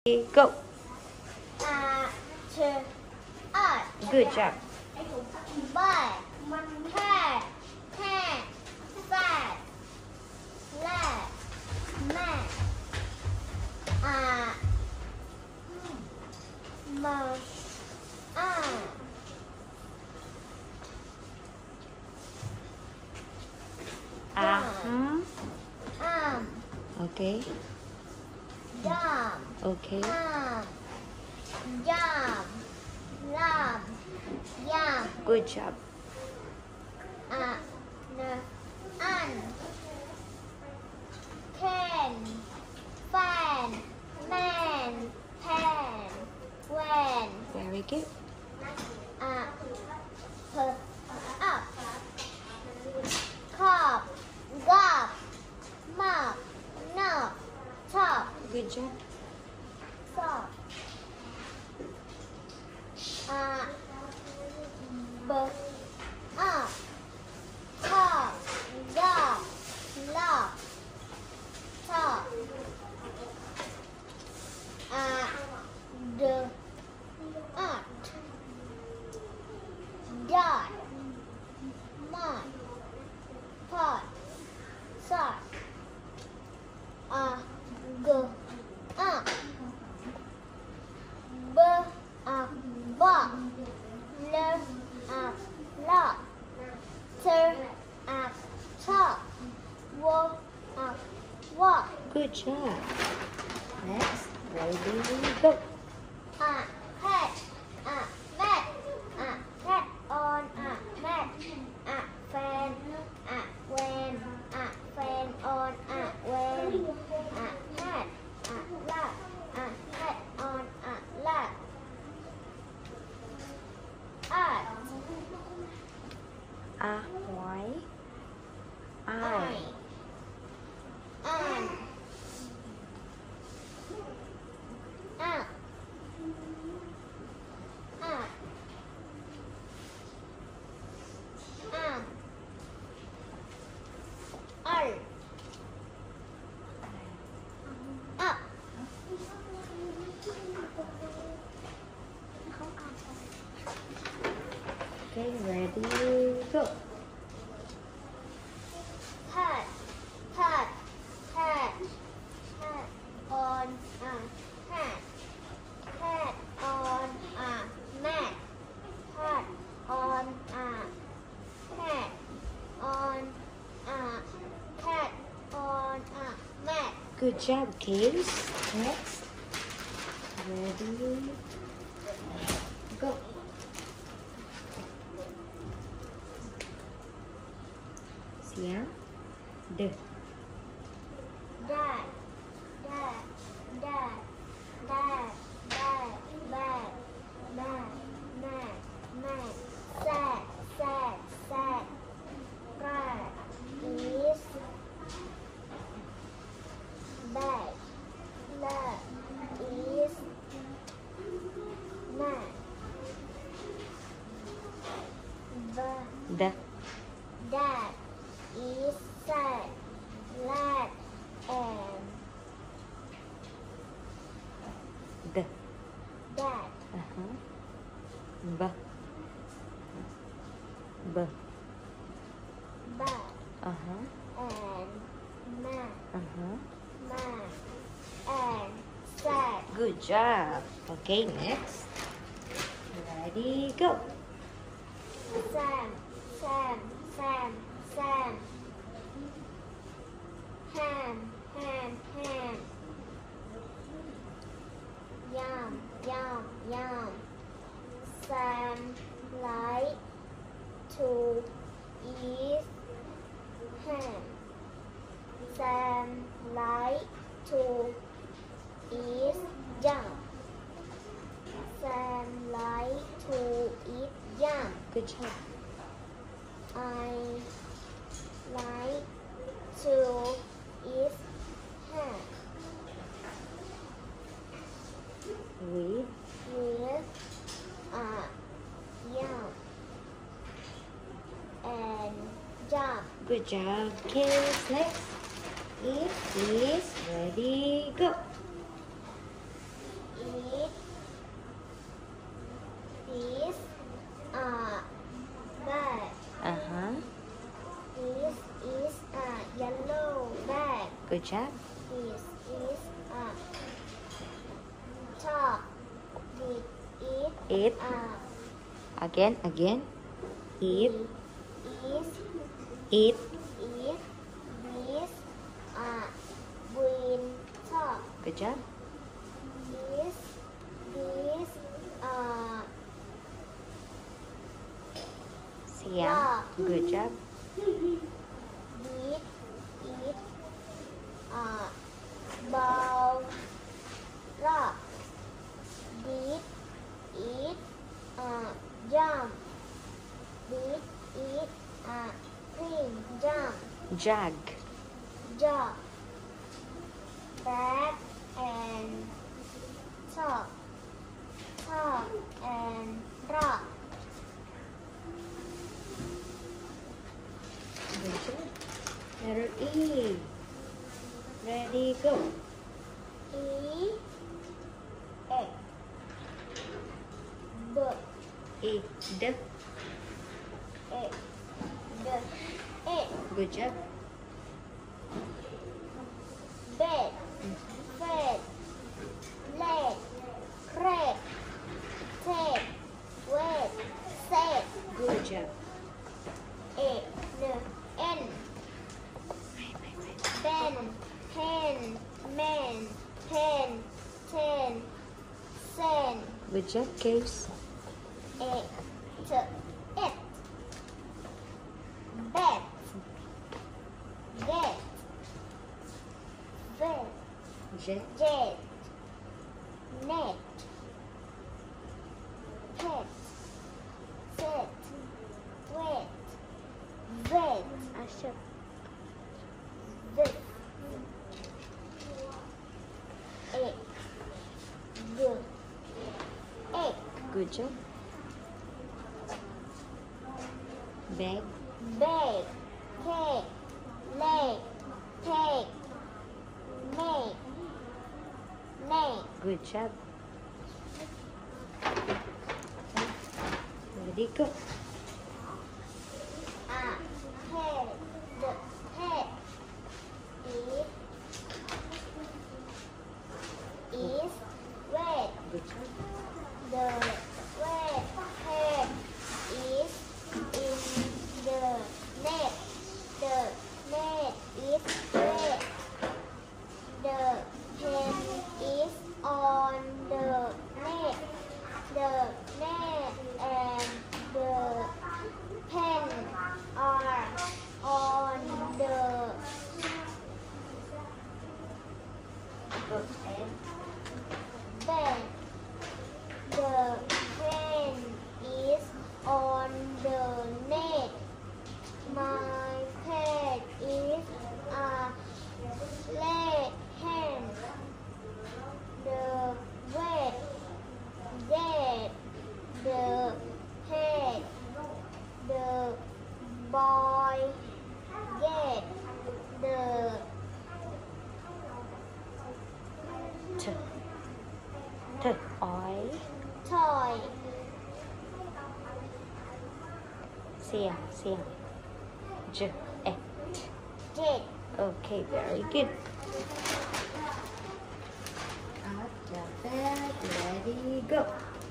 Go. Good job. Okay. Okay. Good job. Very good. Good job. Good job. Next, ready, go. Why? I. Okay, ready, go. Good job, kids. Next, ready, go. Siang, de. Da. That is sad, glad, and Da. that. Ba. Ba. But Uh-huh. and man, Uh-huh. man, and sad. Good job. Okay, next. Ready, go. Sam, Sam, Sam, Sam. Ham, ham, ham. Yum, yum, yum. Sam like to eat ham. Sam like to eat yum. Sam like to eat yum. Good job. I like to eat ham With with yum and jam. good job, kids. Next. Eat, please. Ready, go. It is a bag. This is a yellow bag. Good job. This is a top. This is It. a Again. It. is It. is this a green top. Good job. Is this a Siam. Good job. this is a ball rock. This is a jump. This is a green jump. Jug. Jump. Back and top. Top and rock. Good job. Letter E. Ready, go. E X B E. D. X D X Good job. bed bed leg crack take wet set Good job. N N Ben pen man pen ten sen Good job, Case. it it bet get vet J. jet net pet set wet vet Asha. vet egg good egg Good job. Bag. bag cake leg take make name Good job. Ready, go. head the head is red Good job. the red head is in the net the net is red the pen is on the net the net and the pen are on the bed. The pen is on the net. My pet is a leg hand. The red dead. The head. The boy get the T. T. I. toy. Siam. J. E. Get Okay, very good. After that, ready, go.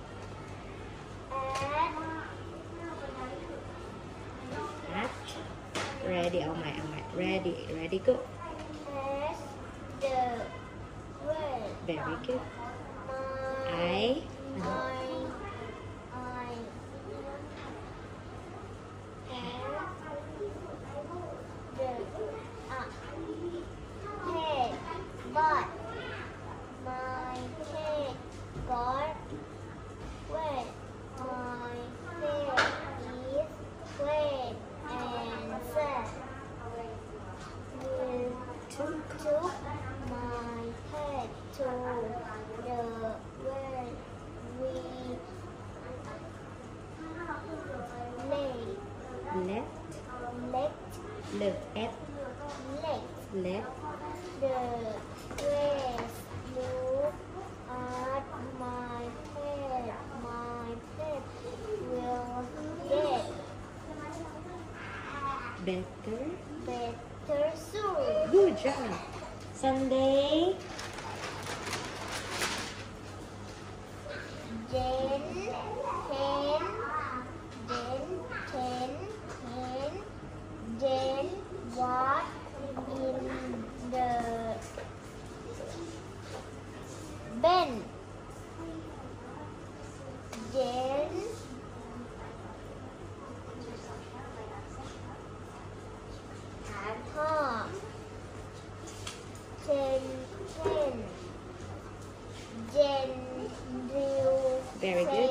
at Ready, oh my. Ready, go. as the word. Very good. My I. I head, but my head got wet. My head is wet and sad. You took my head to the where we lay. Left. Left. Left. The grass look at Better. Better soon. Good job. Sunday. Then, ten, then what in the bin? Then huh. Ten, then Very good.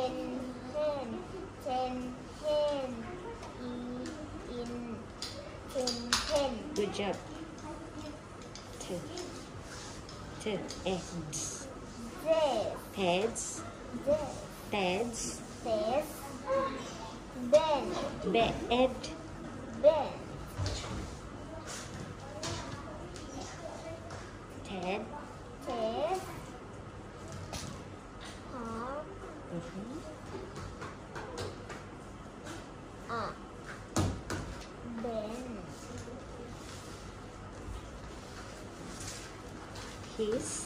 Good job. Two. Heads. Heads. Heads. Bed. Ted. His.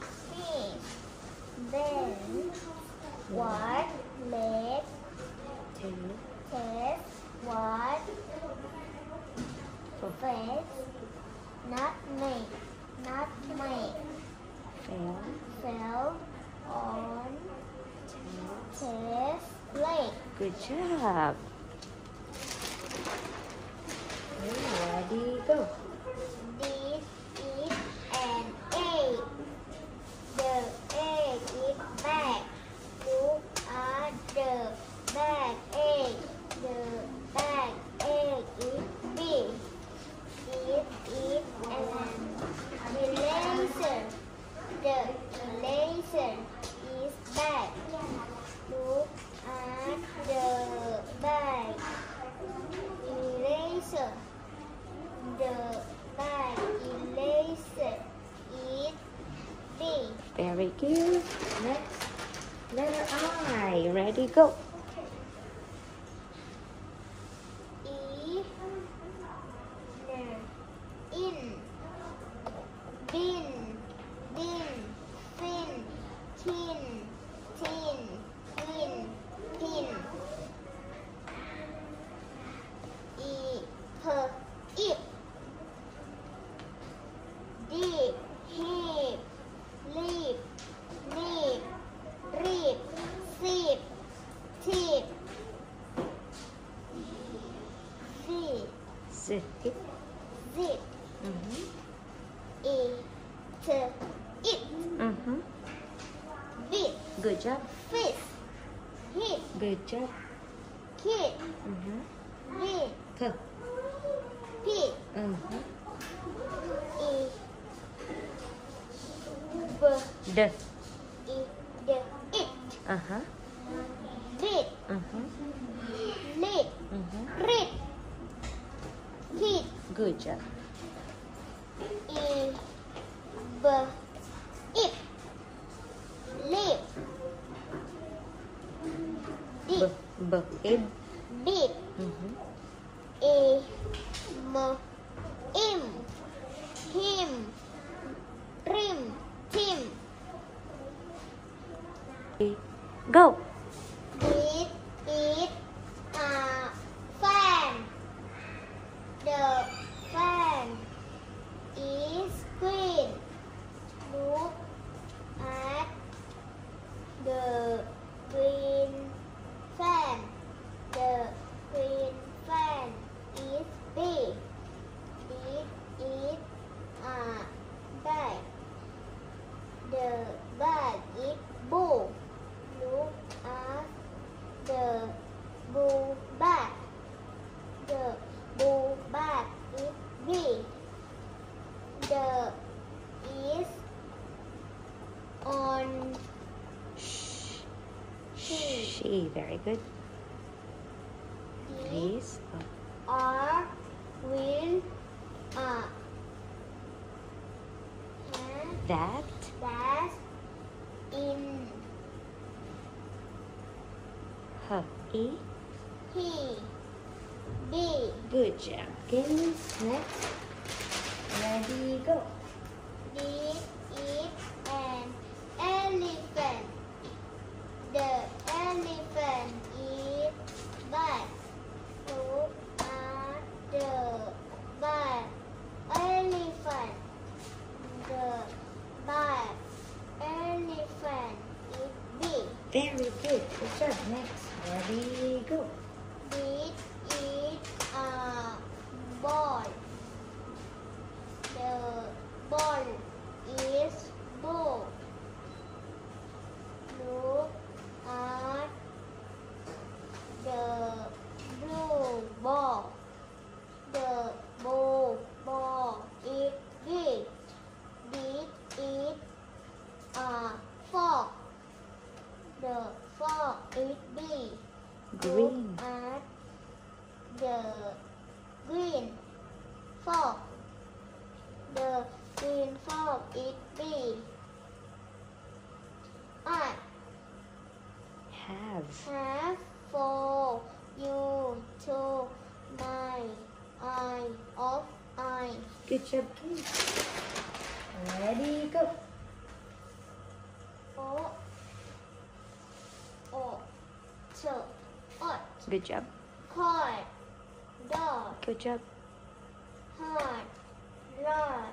Then what leg Two. test what face not make fell on test leg. Good job. Ready, go. This is an egg. The egg is bag. Look at the bag egg. The bag egg is big. It is an eraser. The eraser is bag. Look at the bag eraser. The bag eraser is big. Very good. Next, letter I. Ready, go. In, bin, fin, tin, pin. If, deep, heap, leap, neep, reap, sip, tip, Sit. zip, it, bit, Good job. fish, hit, Good job. kid, read, P. pig, D. it, bit, lit, read, kid, Good job. it, live, B. dip, Ib. dip, im, him, rim, tim, Go. it is a fan. The fan is green. Look at the green fan. The green fan is big. It is a bag. The bag is blue. Look at the blue bag. The blue bag is big. The is on She. Very good. the Please. are will That. that in H. E. he B. Good job, kids. Next. Ready, go. This is an elephant. The elephant is bad. Look at the bad elephant. The bad elephant is big. Very good. Good job. Next. Ready, go. This is a ball. The ball is blue. Look at the blue ball. The blue ball is big. This is a frog. The frog is big. Green. Look at the green frog. The green frog is big. I have for you to my eye of eye. Good job, kids. Ready, go. O T ot Good job. card dog Good job. heart rod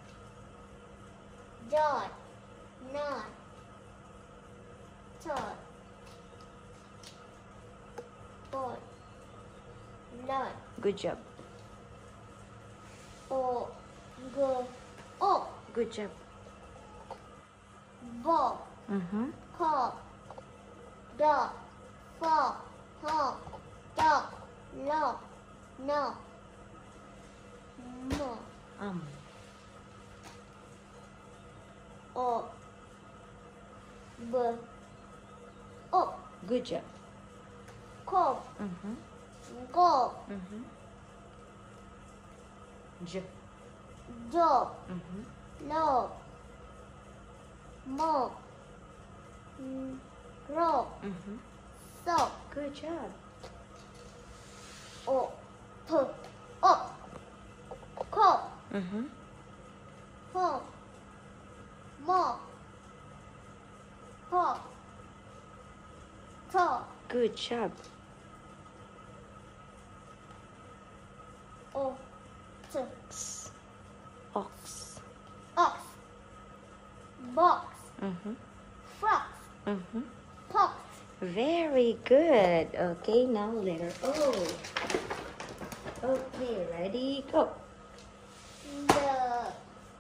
dot not tot bot lot Good job. o g o Good job. bob Mm-hmm. cop dog frog hawk dog lock knock mo o b o Good job. cop Mm-hmm. go Mm-hmm. J. job Mm-hmm. no mo rope Mm-hmm. soap Good job. o p o cop Mm-hmm. home mop pop top Good job. o t X. Ox. ox box Mm-hmm. fox Mm-hmm. fox Very good. Okay, now letter O. Okay, ready, go. the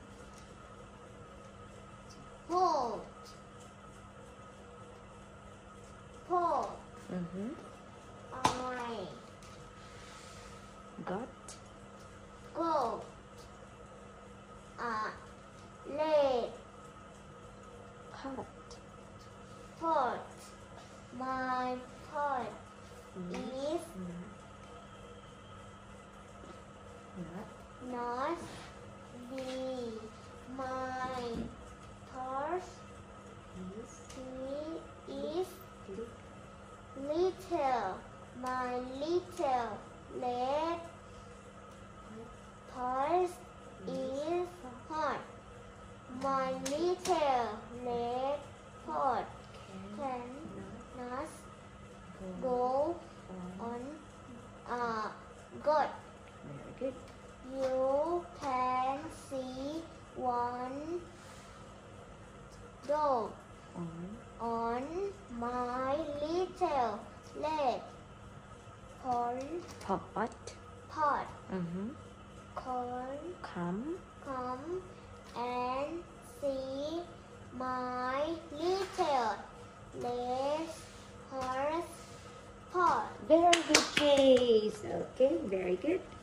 boat pole Mm-hmm. I Got. go late Pot. pot my pot is Not. not the my horse he is little my little leg horse is hot my little leg hot can not go on a goat. Very good. You can see one dog on my little leg. Corn Pot. pot, Mm-hmm. corn, Come. come and see my little leg horse pot. Very good, Chase. Okay, very good.